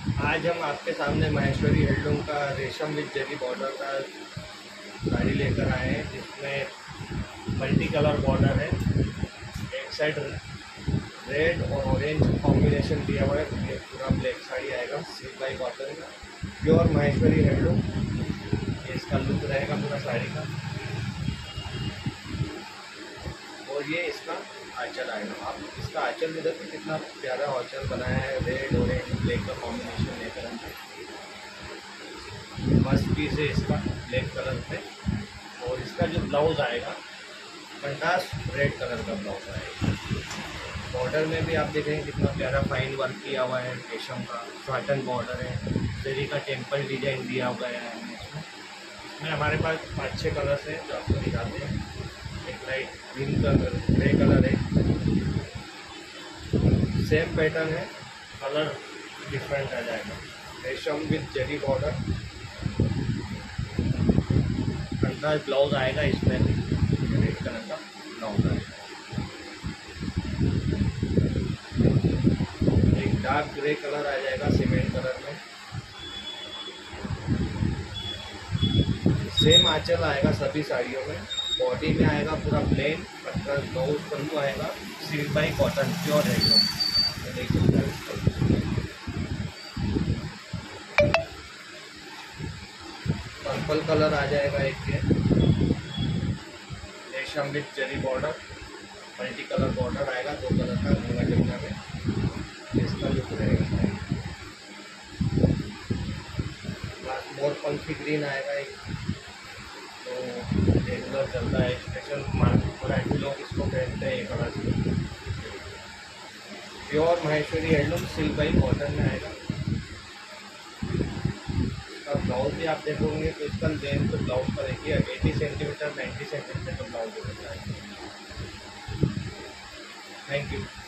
आज हम आपके सामने महेश्वरी हैंडलूम का रेशम विद जरी बॉर्डर का साड़ी लेकर आए हैं, जिसमें मल्टी कलर बॉर्डर है। एक साइड रेड और ऑरेंज कॉम्बिनेशन दिया हुआ है। ये पूरा ब्लैक साड़ी आएगा, सिल्क बाई कॉटन का, प्योर महेश्वरी हैंडलूम। ये इसका लुक रहेगा पूरा साड़ी का। और ये इसका आंचल आएगा। आप इसका आंचल में देखिए कितना प्यारा आंचल बनाया है, रेड ऑरेंज ब्लैक का कॉम्बिनेशन लेकर हमने। मस्त पीस है इसका ब्लैक कलर पे। और इसका जो ब्लाउज आएगा कंट्रास्ट रेड कलर का ब्लाउज आएगा। बॉर्डर में भी आप देखेंगे कितना प्यारा फाइन वर्क किया हुआ है, रेशम का पैटर्न बॉर्डर है, जरी का टेम्पल डिजाइन दिया हुआ है। इसमें हमारे पास 5-6 कलर्स हैं जो आपको दिखाते हैं। एक light green colour, grey colour है, सेम पैटर्न है, कलर डिफरेंट आ जाएगा। रेशम with zari border, contrast blouse आएगा। इसमें रेड कलर का ब्लाउज आएगा। एक डार्क ग्रे कलर आ जाएगा सीमेंट कलर में। सेम आंचल आएगा सभी साड़ियों में। बॉडी में आएगा पूरा प्लेन, कंट्रास्ट ब्लाउज, पल्लू आएगा silk by cotton pure handloom. देख सकते हैं पर्पल कलर आ जाएगा। एक ये रेशम with zari border, multi colour border आएगा, 2 कलर का गंगा जमुना में। इसका लुक रहेगा। मोर पंखी ग्रीन आएगा एक, तो रेगुलर चलता है, स्पेशल मराठी लोग इसको पहनते हैं। ये colour pure Maheshwari handloom silk by cotton में आएगा। इसका ब्लाउज भी आप देखोगे तो इसका लेंथ तो ब्लाउज का देखिए 80 सेंटीमीटर 90 सेंटीमीटर का ब्लाउज होता है। Thank you.